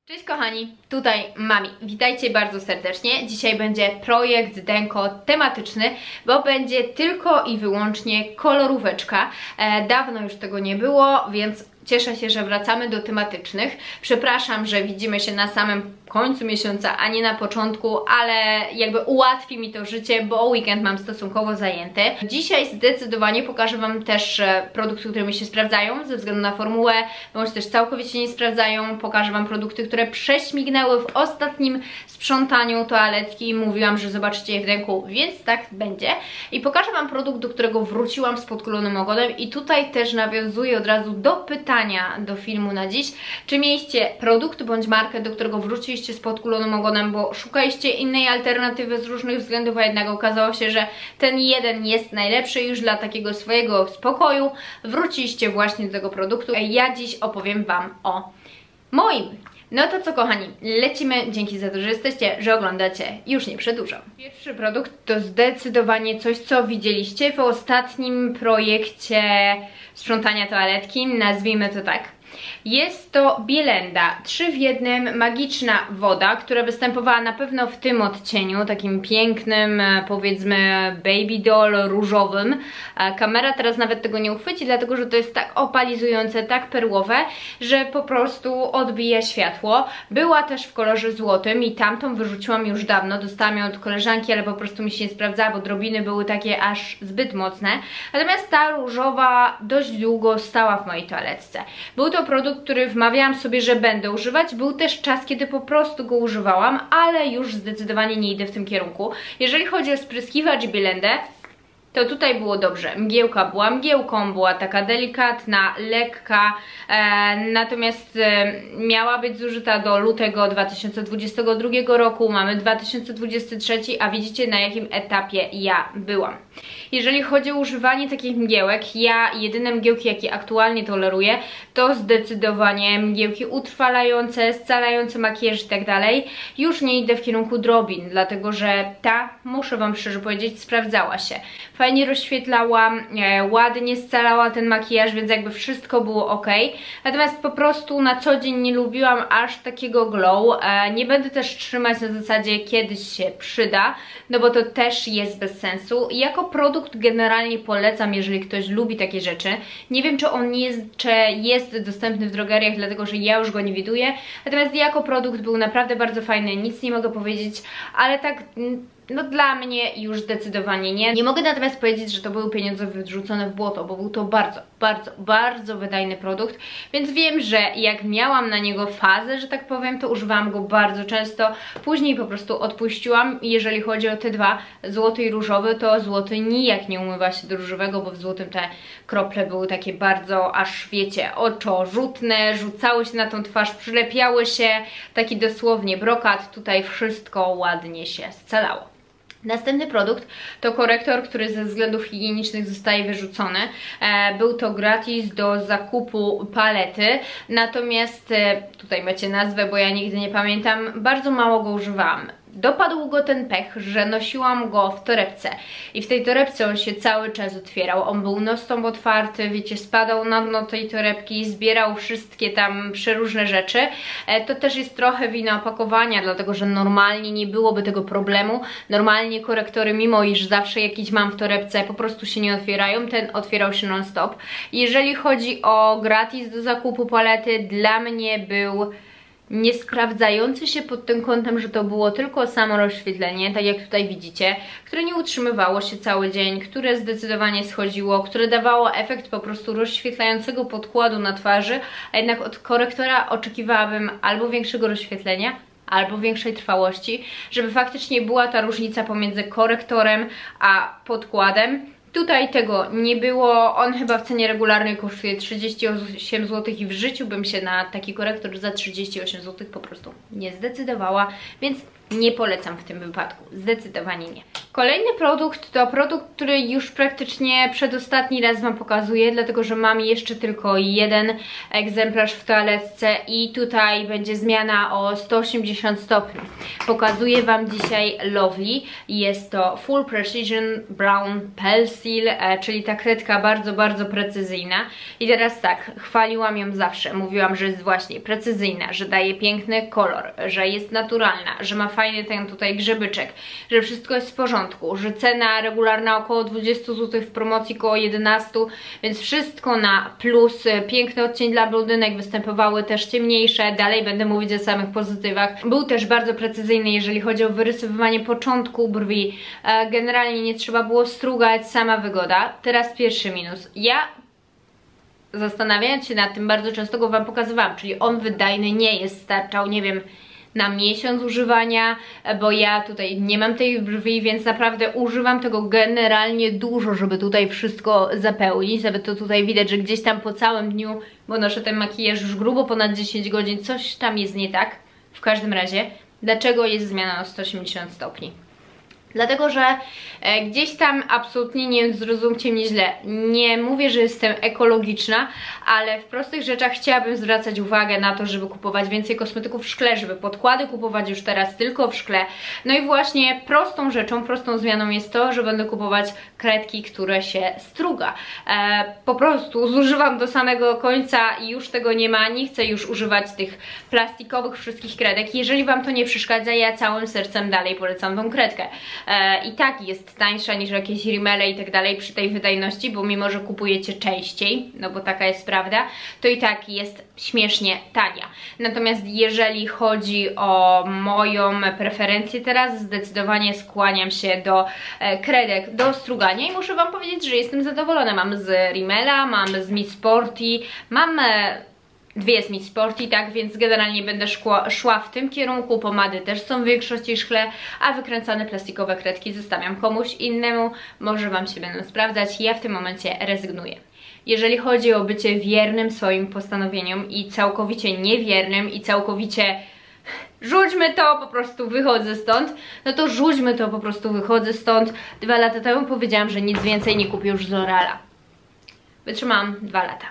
Cześć kochani, tutaj Mami. Witajcie bardzo serdecznie. Dzisiaj będzie projekt Denko tematyczny, bo będzie tylko i wyłącznie koloróweczka. Dawno już tego nie było, więc cieszę się, że wracamy do tematycznych. Przepraszam, że widzimy się na samym końcu miesiąca, a nie na początku, ale jakby ułatwi mi to życie, bo weekend mam stosunkowo zajęty. Dzisiaj zdecydowanie pokażę Wam też produkty, które mi się sprawdzają ze względu na formułę, bądź też całkowicie nie sprawdzają. Pokażę Wam produkty, które prześmignęły w ostatnim sprzątaniu toaletki. Mówiłam, że zobaczycie je w ręku, więc tak będzie. I pokażę Wam produkt, do którego wróciłam z podkulonym ogonem i tutaj też nawiązuję od razu do pytania do filmu na dziś. Czy mieliście produkt bądź markę, do którego wróciliście z podkulonym ogonem, bo szukaliście innej alternatywy z różnych względów, a jednak okazało się, że ten jeden jest najlepszy już dla takiego swojego spokoju. Wróciliście właśnie do tego produktu. Ja dziś opowiem Wam o moim. No to co kochani, lecimy. Dzięki za to, że jesteście, że oglądacie. Już nie przedłużam. Pierwszy produkt to zdecydowanie coś, co widzieliście w ostatnim projekcie sprzątania toaletki, nazwijmy to tak. Jest to Bielenda 3 w 1 magiczna woda, która występowała na pewno w tym odcieniu, takim pięknym, powiedzmy baby doll różowym. Kamera teraz nawet tego nie uchwyci, dlatego że to jest tak opalizujące, tak perłowe, że po prostu odbija światło. Była też w kolorze złotym i tamtą wyrzuciłam już dawno, dostałam ją od koleżanki, ale po prostu mi się nie sprawdzała, bo drobiny były takie aż zbyt mocne. Natomiast ta różowa dość długo stała w mojej toaletce. Był to produkt, który wmawiałam sobie, że będę używać. Był też czas, kiedy po prostu go używałam, ale już zdecydowanie nie idę w tym kierunku. Jeżeli chodzi o spryskiwacz Bielendę, to tutaj było dobrze. Mgiełka była mgiełką, była taka delikatna, lekka, natomiast miała być zużyta do lutego 2022 roku, mamy 2023, a widzicie na jakim etapie ja byłam. Jeżeli chodzi o używanie takich mgiełek, jedyne mgiełki jakie aktualnie toleruję, to zdecydowanie mgiełki utrwalające, scalające makijaż i tak dalej. Już nie idę w kierunku drobin, dlatego że ta, muszę Wam szczerze powiedzieć, sprawdzała się. Fajnie rozświetlała, ładnie scalała ten makijaż, więc jakby wszystko było ok. Natomiast po prostu na co dzień nie lubiłam aż takiego glow. Nie będę też trzymać na zasadzie kiedyś się przyda, no bo to też jest bez sensu. Jako produkt generalnie polecam, jeżeli ktoś lubi takie rzeczy. Nie wiem, czy on jest dostępny w drogeriach, dlatego że ja już go nie widuję. Natomiast jako produkt był naprawdę bardzo fajny, nic nie mogę powiedzieć, ale tak... No dla mnie już zdecydowanie nie. Nie mogę natomiast powiedzieć, że to były pieniądze wyrzucone w błoto, bo był to bardzo wydajny produkt, więc wiem, że jak miałam na niego fazę, że tak powiem, to używałam go bardzo często. Później po prostu odpuściłam. Jeżeli chodzi o te dwa, złoty i różowy, to złoty nijak nie umywa się do różowego, bo w złotym te krople były takie bardzo, aż wiecie, oczorzutne, rzucały się na tą twarz, przylepiały się, taki dosłownie brokat, tutaj wszystko ładnie się scalało. Następny produkt to korektor, który ze względów higienicznych zostaje wyrzucony. Był to gratis do zakupu palety, natomiast tutaj macie nazwę, bo ja nigdy nie pamiętam, bardzo mało go używałam. Dopadł go ten pech, że nosiłam go w torebce i w tej torebce on się cały czas otwierał. On był non-stop otwarty, wiecie, spadał na dno tej torebki, zbierał wszystkie tam przeróżne rzeczy. To też jest trochę wina opakowania, dlatego że normalnie nie byłoby tego problemu. Normalnie korektory, mimo iż zawsze jakiś mam w torebce, po prostu się nie otwierają. Ten otwierał się non-stop. Jeżeli chodzi o gratis do zakupu palety, dla mnie był... nie sprawdzający się pod tym kątem, że to było tylko samo rozświetlenie, tak jak tutaj widzicie, które nie utrzymywało się cały dzień, które zdecydowanie schodziło, które dawało efekt po prostu rozświetlającego podkładu na twarzy, a jednak od korektora oczekiwałabym albo większego rozświetlenia, albo większej trwałości, żeby faktycznie była ta różnica pomiędzy korektorem a podkładem. Tutaj tego nie było, on chyba w cenie regularnej kosztuje 38 zł i w życiu bym się na taki korektor za 38 zł po prostu nie zdecydowała, więc nie polecam w tym wypadku, zdecydowanie nie. Kolejny produkt to produkt, który już praktycznie przedostatni raz Wam pokazuję, dlatego że mam jeszcze tylko jeden egzemplarz w toaletce i tutaj będzie zmiana o 180 stopni. Pokazuję Wam dzisiaj Lovely. Jest to Full Precision Brown Pencil, czyli ta kredka bardzo, bardzo precyzyjna. I teraz tak, chwaliłam ją zawsze, mówiłam, że jest właśnie precyzyjna, że daje piękny kolor, że jest naturalna, że ma fajny ten tutaj grzebyczek, że wszystko jest w porządku, że cena regularna około 20 zł, w promocji około 11, więc wszystko na plus. Piękny odcień dla blondynek, występowały też ciemniejsze, dalej będę mówić o samych pozytywach. Był też bardzo precyzyjny, jeżeli chodzi o wyrysowywanie początku brwi, generalnie nie trzeba było strugać, sama wygoda. Teraz pierwszy minus. Ja zastanawiając się nad tym, bardzo często go Wam pokazywałam, czyli on wydajny nie jest, starczał, nie wiem, na miesiąc używania, bo ja tutaj nie mam tej brwi, więc naprawdę używam tego generalnie dużo, żeby tutaj wszystko zapełnić. Nawet to tutaj widać, że gdzieś tam po całym dniu, bo noszę ten makijaż już grubo ponad 10 godzin, coś tam jest nie tak. W każdym razie, dlaczego jest zmiana o 180 stopni? Dlatego, że gdzieś tam absolutnie nie zrozumcie mnie źle, nie mówię, że jestem ekologiczna, ale w prostych rzeczach chciałabym zwracać uwagę na to, żeby kupować więcej kosmetyków w szkle, żeby podkłady kupować już teraz tylko w szkle. No i właśnie prostą rzeczą, prostą zmianą jest to, że będę kupować kredki, które się struga. Po prostu zużywam do samego końca i już tego nie ma, nie chcę już używać tych plastikowych wszystkich kredek. Jeżeli Wam to nie przeszkadza, ja całym sercem dalej polecam tą kredkę. I tak jest tańsza niż jakieś rimele i tak dalej przy tej wydajności, bo mimo, że kupujecie częściej, no bo taka jest prawda, to i tak jest śmiesznie tania. Natomiast jeżeli chodzi o moją preferencję teraz, zdecydowanie skłaniam się do kredek, do strugania i muszę Wam powiedzieć, że jestem zadowolona. Mam z rimela, mam z Miss Sporty, mam dwie z Miss Sporty, tak, więc generalnie będę szła w tym kierunku. Pomady też są w większości szkle, a wykręcane plastikowe kredki zostawiam komuś innemu, może Wam się będą sprawdzać, ja w tym momencie rezygnuję. Jeżeli chodzi o bycie wiernym swoim postanowieniom i całkowicie niewiernym i całkowicie rzućmy to, po prostu wychodzę stąd, no to rzućmy to, po prostu wychodzę stąd. 2 lata temu powiedziałam, że nic więcej nie kupię już z L'Oreala. Wytrzymałam 2 lata.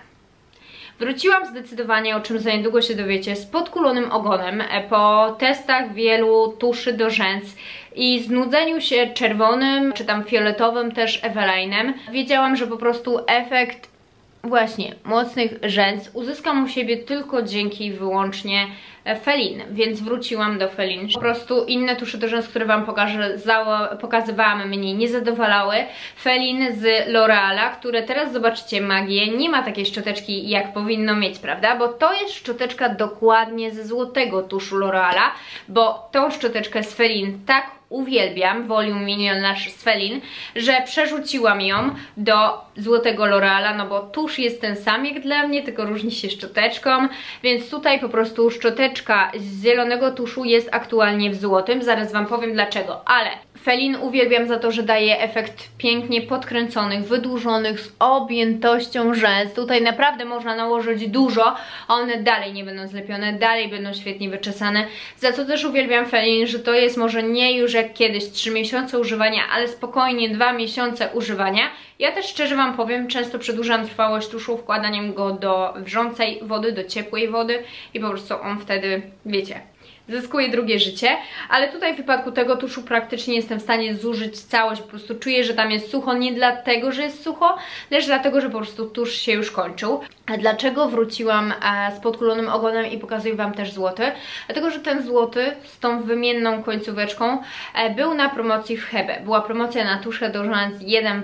Wróciłam zdecydowanie, o czym za niedługo się dowiecie, z podkulonym ogonem po testach wielu tuszy do rzęs i znudzeniu się czerwonym, czy tam fioletowym też Evelynem. Wiedziałam, że po prostu efekt właśnie mocnych rzęs uzyskam u siebie tylko dzięki i wyłącznie Felin, więc wróciłam do Felin. Po prostu inne tusze do rzęs, które Wam pokazywałam, mnie nie zadowalały. Felin z L'Oreala, które teraz zobaczycie magię, nie ma takiej szczoteczki jak powinno mieć, prawda? Bo to jest szczoteczka dokładnie ze złotego tuszu L'Oreala, bo tą szczoteczkę z Felin tak uwielbiam, Volume Minion Lash z Felin, że przerzuciłam ją do złotego L'Oreala, no bo tusz jest ten sam jak dla mnie, tylko różni się szczoteczką, więc tutaj po prostu szczoteczka z zielonego tuszu jest aktualnie w złotym, zaraz Wam powiem dlaczego, ale Felin uwielbiam za to, że daje efekt pięknie podkręconych, wydłużonych, z objętością rzęs. Tutaj naprawdę można nałożyć dużo, a one dalej nie będą zlepione, dalej będą świetnie wyczesane. Za co też uwielbiam Felin, że to jest może nie już jak kiedyś 3 miesiące używania, ale spokojnie 2 miesiące używania. Ja też szczerze Wam powiem, często przedłużam trwałość tuszu wkładaniem go do wrzącej wody, do ciepłej wody i po prostu on wtedy, wiecie, zyskuje drugie życie, ale tutaj w wypadku tego tuszu praktycznie jestem w stanie zużyć całość, po prostu czuję, że tam jest sucho, nie dlatego, że jest sucho, lecz dlatego, że po prostu tusz się już kończył. A dlaczego wróciłam z podkulonym ogonem i pokazuję Wam też złoty? Dlatego, że ten złoty z tą wymienną końcóweczką był na promocji w Hebe. Była promocja na tusze do rzęs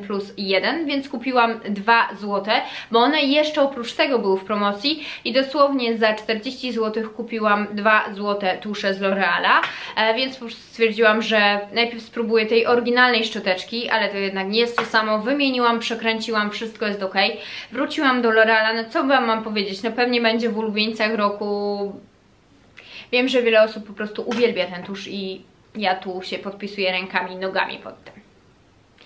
1+1, więc kupiłam 2 złote, bo one jeszcze oprócz tego były w promocji i dosłownie za 40 zł kupiłam 2 złote tusze z L'Oreala, więc po prostu stwierdziłam, że najpierw spróbuję tej oryginalnej szczoteczki, ale to jednak nie jest to samo. Wymieniłam, przekręciłam, wszystko jest ok. Wróciłam do L'Oreala, no co Wam mam powiedzieć, no pewnie będzie w ulubieńcach roku. Wiem, że wiele osób po prostu uwielbia ten tusz i ja tu się podpisuję rękami i nogami pod tym.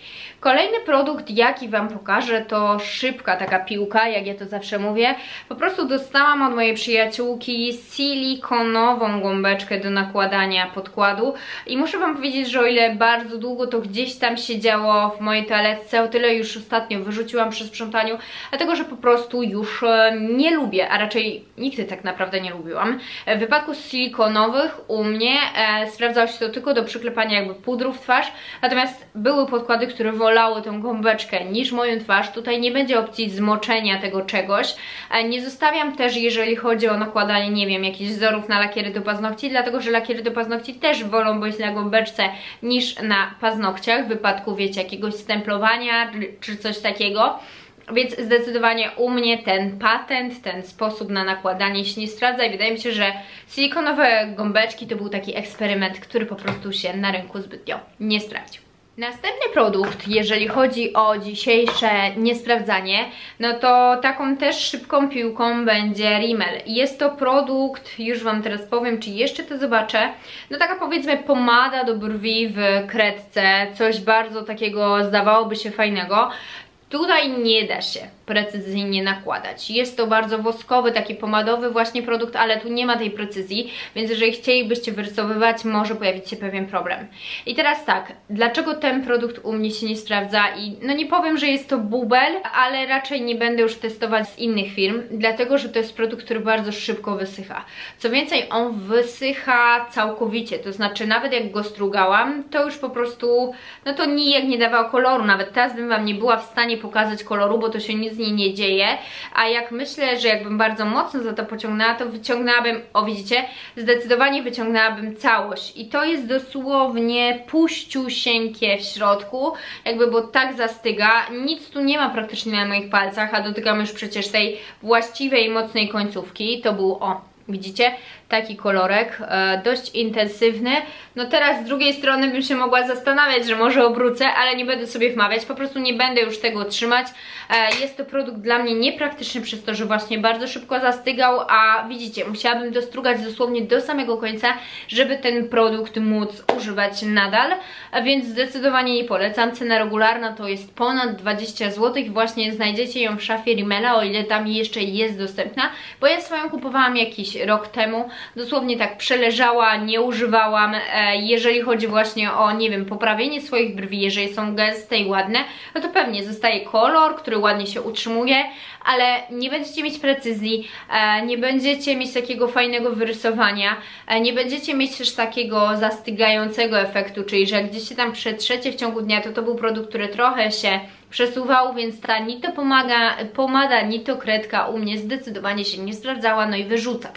Kolejny produkt, jaki Wam pokażę, to szybka taka piłka, jak ja to zawsze mówię. Po prostu dostałam od mojej przyjaciółki silikonową gąbeczkę do nakładania podkładu i muszę Wam powiedzieć, że o ile bardzo długo to gdzieś tam siedziało w mojej toaletce, o tyle już ostatnio wyrzuciłam przy sprzątaniu, dlatego że po prostu już nie lubię, a raczej nigdy tak naprawdę nie lubiłam. W wypadku silikonowych u mnie sprawdzało się to tylko do przyklepania jakby pudru w twarz, natomiast były podkłady, które wolały tą gąbeczkę niż moją twarz. Tutaj nie będzie opcji zmoczenia tego czegoś. Nie zostawiam też, jeżeli chodzi o nakładanie, nie wiem, jakichś wzorów na lakiery do paznokci, dlatego że lakiery do paznokci też wolą być na gąbeczce niż na paznokciach, w wypadku, wiecie, jakiegoś stemplowania czy coś takiego. Więc zdecydowanie u mnie ten patent, ten sposób na nakładanie się nie sprawdza i wydaje mi się, że silikonowe gąbeczki to był taki eksperyment, który po prostu się na rynku zbytnio nie sprawdził. Następny produkt, jeżeli chodzi o dzisiejsze niesprawdzanie, no to taką też szybką piłką będzie Rimmel. Jest to produkt, już Wam teraz powiem, czy jeszcze to zobaczę, no taka powiedzmy pomada do brwi w kredce, coś bardzo takiego zdawałoby się fajnego. Tutaj nie da się precyzyjnie nakładać. Jest to bardzo woskowy, taki pomadowy właśnie produkt, ale tu nie ma tej precyzji, więc jeżeli chcielibyście wyrysowywać, może pojawić się pewien problem. I teraz tak, dlaczego ten produkt u mnie się nie sprawdza? I no nie powiem, że jest to bubel, ale raczej nie będę już testować z innych firm, dlatego że to jest produkt, który bardzo szybko wysycha. Co więcej, on wysycha całkowicie, to znaczy nawet jak go strugałam, to już po prostu, no to nijak nie dawało koloru, nawet teraz bym Wam nie była w stanie pokazać koloru, bo to się nic z niej nie dzieje, a jak myślę, że jakbym bardzo mocno za to pociągnęła, to wyciągnęłabym, o widzicie, zdecydowanie wyciągnęłabym całość i to jest dosłownie puściusieńkie w środku, jakby, bo tak zastyga, nic tu nie ma praktycznie na moich palcach, a dotykam już przecież tej właściwej, mocnej końcówki, to był, o, widzicie? Taki kolorek, dość intensywny. No teraz z drugiej strony bym się mogła zastanawiać, że może obrócę, ale nie będę sobie wmawiać, po prostu nie będę już tego trzymać. Jest to produkt dla mnie niepraktyczny przez to, że właśnie bardzo szybko zastygał, a widzicie, musiałabym dostrugać dosłownie do samego końca, żeby ten produkt móc używać nadal, więc zdecydowanie nie polecam. Cena regularna to jest ponad 20 zł, właśnie znajdziecie ją w szafie Rimmela, o ile tam jeszcze jest dostępna, bo ja swoją kupowałam jakiś rok temu, dosłownie tak przeleżała, nie używałam. Jeżeli chodzi właśnie o, nie wiem, poprawienie swoich brwi, jeżeli są gęste i ładne, no to pewnie zostaje kolor, który ładnie się utrzymuje, ale nie będziecie mieć precyzji, nie będziecie mieć takiego fajnego wyrysowania, nie będziecie mieć też takiego zastygającego efektu, czyli że jak gdzieś się tam przetrzecie w ciągu dnia, to był produkt, który trochę się przesuwał, więc ta ni to pomada, ni to kredka u mnie zdecydowanie się nie sprawdzała, no i wyrzucam.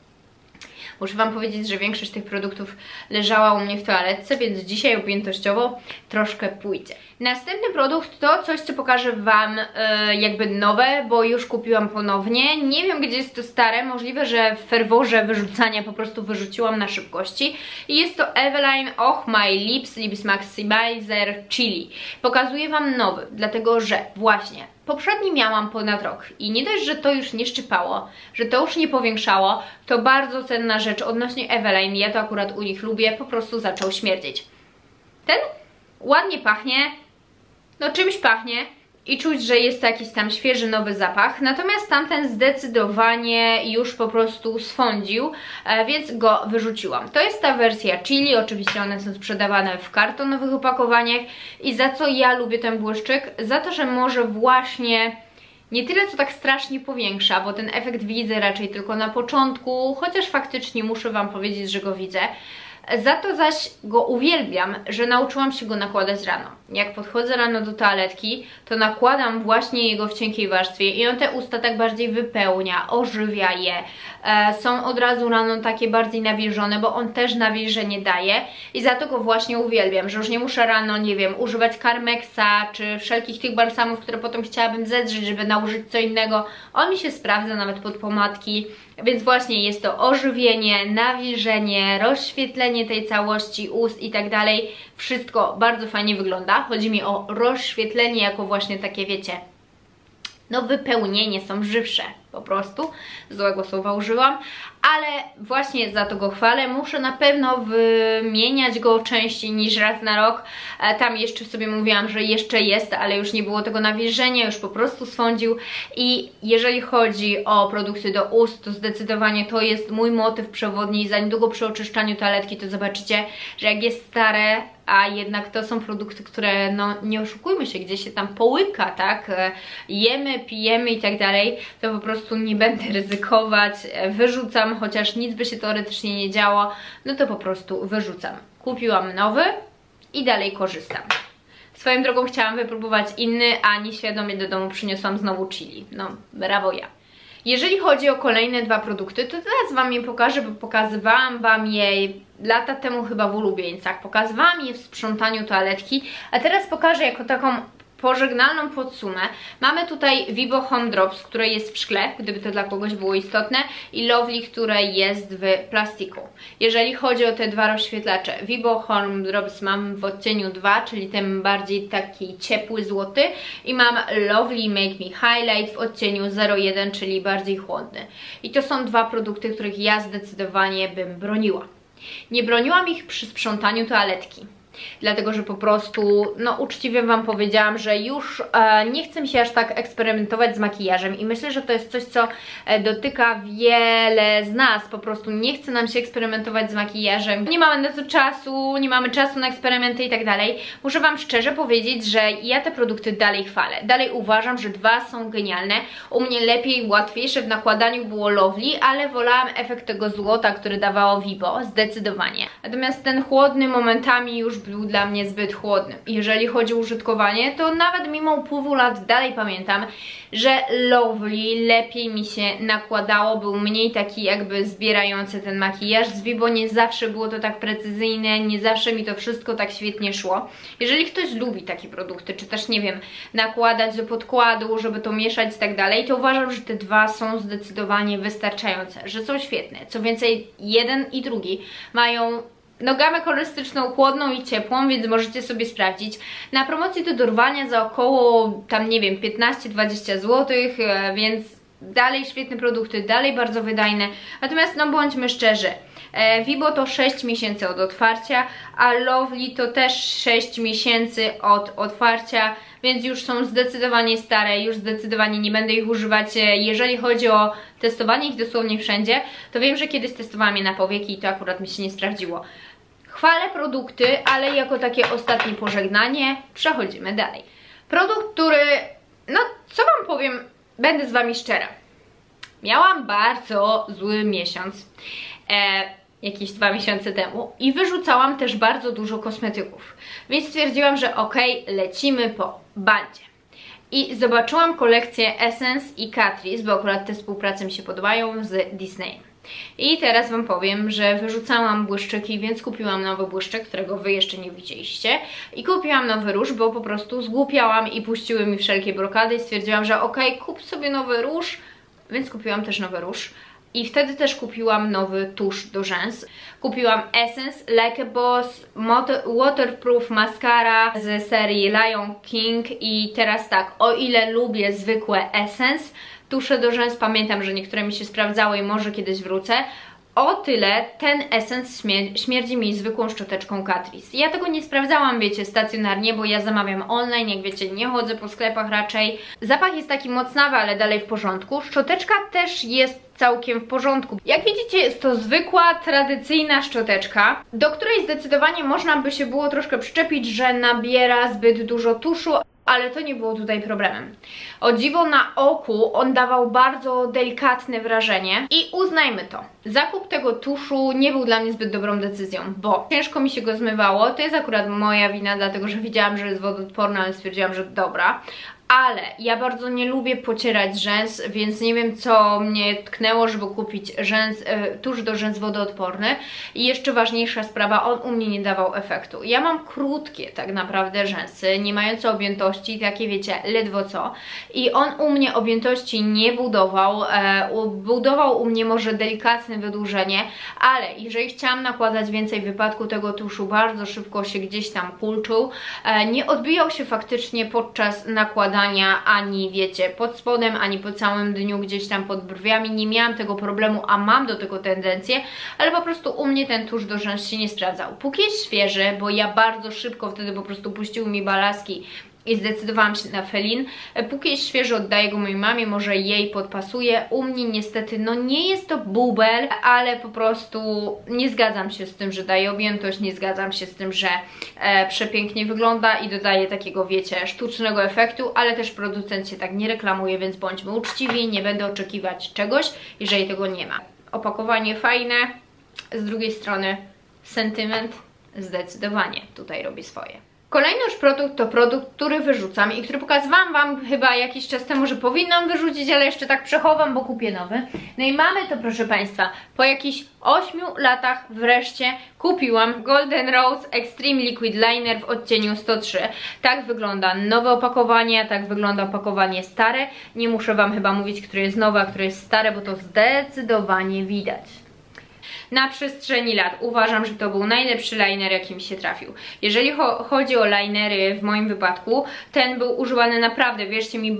Muszę Wam powiedzieć, że większość tych produktów leżała u mnie w toaletce, więc dzisiaj objętościowo troszkę pójdzie. Następny produkt to coś, co pokażę Wam jakby nowe, bo już kupiłam ponownie. Nie wiem, gdzie jest to stare, możliwe, że w ferworze wyrzucania po prostu wyrzuciłam na szybkości. I jest to Eveline Oh My Lips Lips Maximizer Chili. Pokazuję Wam nowy, dlatego że właśnie poprzedni miałam ponad rok i nie dość, że to już nie szczypało, że to już nie powiększało, to bardzo cenna rzecz odnośnie Eveline, ja to akurat u nich lubię, po prostu zaczął śmierdzieć. Ten ładnie pachnie, no czymś pachnie i czuć, że jest to jakiś tam świeży, nowy zapach, natomiast tamten zdecydowanie już po prostu swądził, więc go wyrzuciłam. To jest ta wersja chili, oczywiście one są sprzedawane w kartonowych opakowaniach i za co ja lubię ten błyszczyk? Za to, że może właśnie nie tyle co tak strasznie powiększa, bo ten efekt widzę raczej tylko na początku, chociaż faktycznie muszę Wam powiedzieć, że go widzę. Za to zaś go uwielbiam, że nauczyłam się go nakładać rano. Jak podchodzę rano do toaletki, to nakładam właśnie jego w cienkiej warstwie i on te usta tak bardziej wypełnia, ożywia je. Są od razu rano takie bardziej nawilżone, bo on też nawilżenie daje i za to go właśnie uwielbiam, że już nie muszę rano, nie wiem, używać Carmexa czy wszelkich tych balsamów, które potem chciałabym zedrzeć, żeby nałożyć co innego. On mi się sprawdza nawet pod pomadki, więc właśnie jest to ożywienie, nawilżenie, rozświetlenie tej całości ust i tak dalej. Wszystko bardzo fajnie wygląda. Chodzi mi o rozświetlenie jako właśnie takie, wiecie, no wypełnienie, są żywsze. po prostu. Złego słowa użyłam, ale właśnie za to go chwalę. Muszę na pewno wymieniać go częściej niż raz na rok. Tam jeszcze sobie mówiłam, że jeszcze jest, ale już nie było tego nawilżenia, już po prostu swądził. I jeżeli chodzi o produkty do ust, to zdecydowanie to jest mój motyw przewodni i za niedługo przy oczyszczaniu toaletki to zobaczycie, że jak jest stare, a jednak to są produkty, które, no nie oszukujmy się, gdzieś się tam połyka, tak, jemy, pijemy i tak dalej, to po prostu nie będę ryzykować, wyrzucam, chociaż nic by się teoretycznie nie działo, no to po prostu wyrzucam. Kupiłam nowy i dalej korzystam. Swoją drogą chciałam wypróbować inny, a nieświadomie do domu przyniosłam znowu chili. No, brawo ja. Jeżeli chodzi o kolejne dwa produkty, to teraz Wam je pokażę, bo pokazywałam Wam je lata temu chyba w ulubieńcach. Pokazywałam je w sprzątaniu toaletki, a teraz pokażę jako taką pożegnalną podsumę. Mamy tutaj Vibo Home Drops, które jest w szkle, gdyby to dla kogoś było istotne, i Lovely, które jest w plastiku. Jeżeli chodzi o te dwa rozświetlacze, Vibo Home Drops mam w odcieniu 2, czyli ten bardziej taki ciepły, złoty, i mam Lovely Make Me Highlight w odcieniu 01, czyli bardziej chłodny. I to są dwa produkty, których ja zdecydowanie bym broniła. Nie broniłam ich przy sprzątaniu toaletki. Dlatego, że po prostu, no uczciwie Wam powiedziałam, że już nie chcę się aż tak eksperymentować z makijażem i myślę, że to jest coś, co dotyka wiele z nas. Po prostu nie chce nam się eksperymentować z makijażem. Nie mamy na to czasu, nie mamy czasu na eksperymenty i tak dalej. Muszę Wam szczerze powiedzieć, że ja te produkty dalej chwalę. Dalej uważam, że dwa są genialne. U mnie lepiej, łatwiejsze w nakładaniu było Lovely, ale wolałam efekt tego złota, który dawało Vibo, zdecydowanie. Natomiast ten chłodny momentami już był dla mnie zbyt chłodny. Jeżeli chodzi o użytkowanie, to nawet mimo upływu lat dalej pamiętam, że Lovely lepiej mi się nakładało, był mniej taki jakby zbierający ten makijaż. Z Vibo nie zawsze było to tak precyzyjne, nie zawsze mi to wszystko tak świetnie szło. Jeżeli ktoś lubi takie produkty, czy też nie wiem, nakładać do podkładu, żeby to mieszać i tak dalej, to uważam, że te dwa są zdecydowanie wystarczające, że są świetne. Co więcej, jeden i drugi mają no gamę kolorystyczną, chłodną i ciepłą, więc możecie sobie sprawdzić. Na promocji to do rwania za około, tam nie wiem, 15-20 zł, więc dalej świetne produkty, dalej bardzo wydajne. Natomiast no bądźmy szczerzy, Vibo to 6 miesięcy od otwarcia, a Lovely to też 6 miesięcy od otwarcia, więc już są zdecydowanie stare, już zdecydowanie nie będę ich używać. Jeżeli chodzi o testowanie ich dosłownie wszędzie, to wiem, że kiedyś testowałam je na powieki i to akurat mi się nie sprawdziło. Chwalę produkty, ale jako takie ostatnie pożegnanie przechodzimy dalej. Produkt, który, no co Wam powiem, będę z Wami szczera. Miałam bardzo zły miesiąc, jakieś 2 miesiące temu, i wyrzucałam też bardzo dużo kosmetyków. Więc stwierdziłam, że okej, lecimy po bandzie. I zobaczyłam kolekcję Essence i Catrice, bo akurat te współprace mi się podobają, z Disneyem. I teraz Wam powiem, że wyrzucałam błyszczyki, więc kupiłam nowy błyszczyk, którego Wy jeszcze nie widzieliście. I kupiłam nowy róż, bo po prostu zgłupiałam i puściły mi wszelkie blokady i stwierdziłam, że okej, kup sobie nowy róż, więc kupiłam też nowy róż. I wtedy też kupiłam nowy tusz do rzęs. Kupiłam Essence Like a Boss Waterproof Mascara z serii Lion King. I teraz tak, o ile lubię zwykłe Essence tusze do rzęs, pamiętam, że niektóre mi się sprawdzały i może kiedyś wrócę, o tyle ten Essence śmierdzi mi zwykłą szczoteczką Catrice. Ja tego nie sprawdzałam, wiecie, stacjonarnie, bo ja zamawiam online, jak wiecie, nie chodzę po sklepach raczej. Zapach jest taki mocnawy, ale dalej w porządku. Szczoteczka też jest całkiem w porządku. Jak widzicie, jest to zwykła, tradycyjna szczoteczka, do której zdecydowanie można by się było troszkę przyczepić, że nabiera zbyt dużo tuszu, ale to nie było tutaj problemem. O dziwo, na oku on dawał bardzo delikatne wrażenie i uznajmy to, zakup tego tuszu nie był dla mnie zbyt dobrą decyzją, bo ciężko mi się go zmywało. To jest akurat moja wina, dlatego że widziałam, że jest wodoodporny, ale stwierdziłam, że dobra. Ale ja bardzo nie lubię pocierać rzęs, więc nie wiem, co mnie tknęło, żeby kupić tusz do rzęs wodoodporny. I jeszcze ważniejsza sprawa, on u mnie nie dawał efektu. Ja mam krótkie tak naprawdę rzęsy, nie mające objętości, takie wiecie, ledwo co. I on u mnie objętości nie budował, budował u mnie może delikatne wydłużenie, ale jeżeli chciałam nakładać więcej w wypadku tego tuszu, bardzo szybko się gdzieś tam kulczył, nie odbijał się faktycznie podczas nakładania odpadania, ani wiecie, pod spodem, ani po całym dniu gdzieś tam pod brwiami. Nie miałam tego problemu, a mam do tego tendencję, ale po prostu u mnie ten tusz do rzęs się nie sprawdzał. Póki jest świeży, bo ja bardzo szybko wtedy po prostu puściły mi balaski i zdecydowałam się na Felin. Póki jest świeży, oddaję go mojej mamie, może jej podpasuje. U mnie niestety, no nie jest to bubel, ale po prostu nie zgadzam się z tym, że daje objętość, nie zgadzam się z tym, że przepięknie wygląda i dodaje takiego, wiecie, sztucznego efektu, ale też producent się tak nie reklamuje, więc bądźmy uczciwi, nie będę oczekiwać czegoś, jeżeli tego nie ma. Opakowanie fajne, z drugiej strony sentyment zdecydowanie tutaj robi swoje. Kolejny już produkt to produkt, który wyrzucam i który pokazywałam Wam chyba jakiś czas temu, że powinnam wyrzucić, ale jeszcze tak przechowam, bo kupię nowy. No i mamy to, proszę Państwa, po jakichś 8 latach wreszcie kupiłam Golden Rose Extreme Liquid Liner w odcieniu 103. Tak wygląda nowe opakowanie, tak wygląda opakowanie stare. Nie muszę Wam chyba mówić, które jest nowe, a które jest stare, bo to zdecydowanie widać. Na przestrzeni lat uważam, że to był najlepszy liner, jaki mi się trafił. Jeżeli chodzi o linery w moim wypadku, ten był używany naprawdę, wierzcie mi,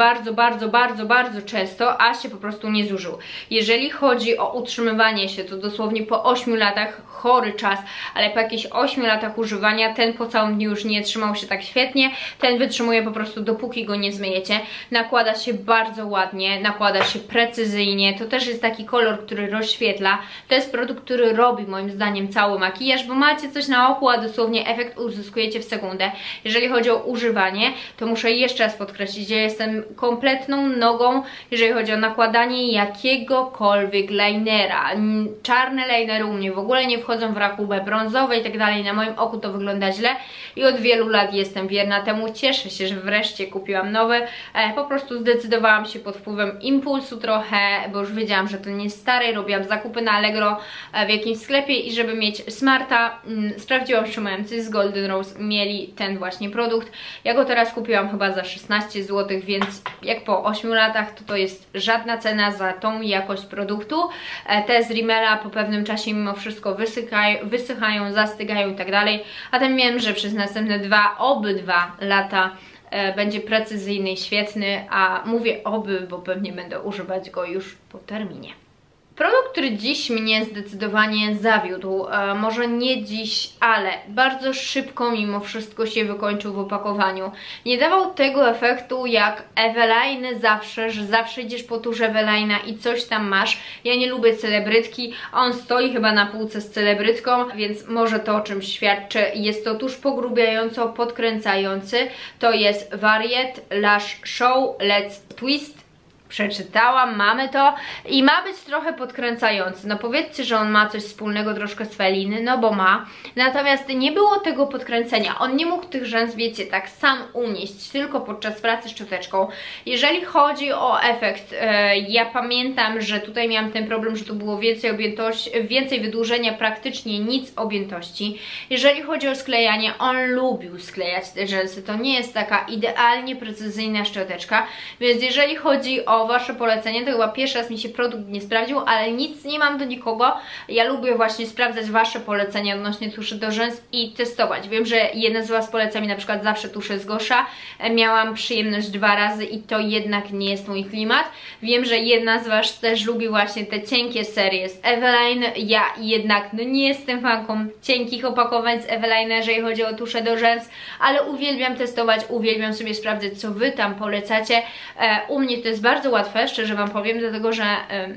bardzo często, a się po prostu nie zużył. Jeżeli chodzi o utrzymywanie się, to dosłownie po 8 latach, chory czas, ale po jakichś 8 latach używania, ten po całym dniu już nie trzymał się tak świetnie, ten wytrzymuje po prostu dopóki go nie zmyjecie. Nakłada się bardzo ładnie, nakłada się precyzyjnie, to też jest taki kolor, który rozświetla. To jest produkt, który robi moim zdaniem cały makijaż, bo macie coś na oku, a dosłownie efekt uzyskujecie w sekundę. Jeżeli chodzi o używanie, to muszę jeszcze raz podkreślić, że jestem kompletną nogą, jeżeli chodzi o nakładanie jakiegokolwiek linera. Czarne linery u mnie w ogóle nie wchodzą w rachubę, brązowe i tak dalej, na moim oku to wygląda źle i od wielu lat jestem wierna temu. Cieszę się, że wreszcie kupiłam nowy. Po prostu zdecydowałam się pod wpływem impulsu trochę, bo już wiedziałam, że to nie jest stare, robiłam zakupy na Allegro w jakimś sklepie i żeby mieć smarta, sprawdziłam, czy mający z Golden Rose mieli ten właśnie produkt. Ja go teraz kupiłam chyba za 16 zł, więc jak po 8 latach to jest żadna cena za tą jakość produktu. Te z Rimmela po pewnym czasie mimo wszystko wysychają, zastygają i tak dalej, a ten wiem, że przez następne obydwa lata będzie precyzyjny i świetny, a mówię oby, bo pewnie będę używać go już po terminie. Produkt, który dziś mnie zdecydowanie zawiódł, może nie dziś, ale bardzo szybko mimo wszystko się wykończył w opakowaniu. Nie dawał tego efektu jak Eveline zawsze, że zawsze idziesz po tusz Eveline'a i coś tam masz. Ja nie lubię celebrytki, on stoi chyba na półce z celebrytką, więc może to o czymś świadczy. Jest to tusz pogrubiająco podkręcający, to jest Variet Lash Show Let's Twist. Przeczytałam, mamy to i ma być trochę podkręcający. No powiedzcie, że on ma coś wspólnego troszkę z Feliny, no bo ma. Natomiast nie było tego podkręcenia. On nie mógł tych rzęs, wiecie, tak sam unieść, tylko podczas pracy szczoteczką. Jeżeli chodzi o efekt, ja pamiętam, że tutaj miałam ten problem, że tu było więcej objętości, więcej wydłużenia, praktycznie nic objętości. Jeżeli chodzi o sklejanie, on lubił sklejać te rzęsy. To nie jest taka idealnie precyzyjna szczoteczka, więc jeżeli chodzi o Wasze polecenie, to chyba pierwszy raz mi się produkt nie sprawdził, ale nic nie mam do nikogo. Ja lubię właśnie sprawdzać Wasze polecenia odnośnie tuszy do rzęs i testować. Wiem, że jeden z Was poleca mi na przykład zawsze tusze z Gosha. Miałam przyjemność 2 razy i to jednak nie jest mój klimat. Wiem, że jedna z Was też lubi właśnie te cienkie serie z Eveline. Ja jednak no nie jestem fanką cienkich opakowań z Eveline, jeżeli chodzi o tusze do rzęs, ale uwielbiam testować, uwielbiam sobie sprawdzać, co Wy tam polecacie. U mnie to jest bardzo łatwe, szczerze Wam powiem, dlatego że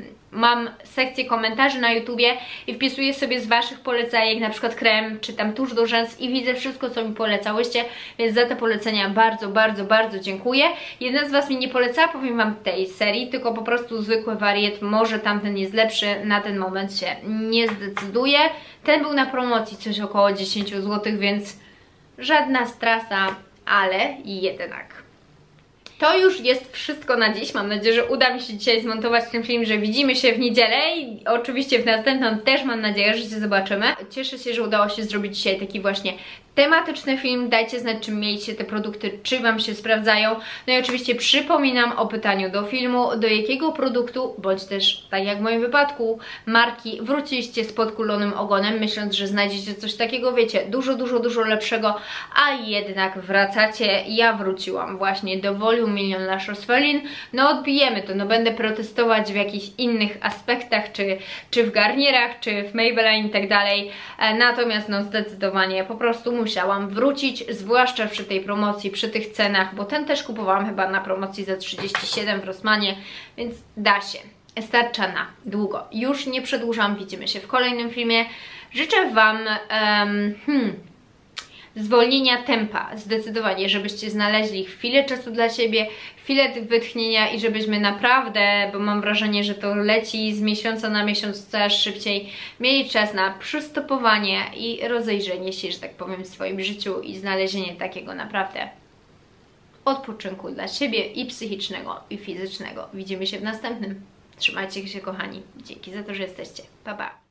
mam sekcję komentarzy na YouTubie i wpisuję sobie z Waszych polecajek, na przykład krem, czy tam tusz do rzęs i widzę wszystko, co mi polecałyście, więc za te polecenia bardzo dziękuję. Jedna z Was mi nie polecała, powiem Wam, tej serii, tylko po prostu zwykły wariet, może tamten jest lepszy, na ten moment się nie zdecyduję. Ten był na promocji, coś około 10 zł, więc żadna strata, ale jednak. To już jest wszystko na dziś. Mam nadzieję, że uda mi się dzisiaj zmontować ten film, że widzimy się w niedzielę i oczywiście w następną też mam nadzieję, że się zobaczymy. Cieszę się, że udało się zrobić dzisiaj taki właśnie tematyczny film. Dajcie znać, czy mieliście te produkty, czy Wam się sprawdzają. No i oczywiście przypominam o pytaniu do filmu, do jakiego produktu, bądź też, tak jak w moim wypadku, marki wróciliście z podkulonym ogonem, myśląc, że znajdziecie coś takiego, wiecie, dużo lepszego, a jednak wracacie. Ja wróciłam właśnie do Volume Million Lashes Feline. No odbijemy to, no będę protestować w jakichś innych aspektach, czy w garnierach, czy w Maybelline i tak dalej. Natomiast no zdecydowanie po prostu musiałam wrócić, zwłaszcza przy tej promocji, przy tych cenach, bo ten też kupowałam chyba na promocji za 37 w Rossmanie, więc da się. Starcza na długo. Już nie przedłużam, widzimy się w kolejnym filmie. Życzę Wam zwolnienia tempa, zdecydowanie, żebyście znaleźli chwilę czasu dla siebie, chwilę wytchnienia i żebyśmy naprawdę, bo mam wrażenie, że to leci z miesiąca na miesiąc coraz szybciej, mieli czas na przystopowanie i rozejrzenie się, że tak powiem, w swoim życiu i znalezienie takiego naprawdę odpoczynku dla siebie i psychicznego, i fizycznego. Widzimy się w następnym. Trzymajcie się, kochani. Dzięki za to, że jesteście. Pa, pa.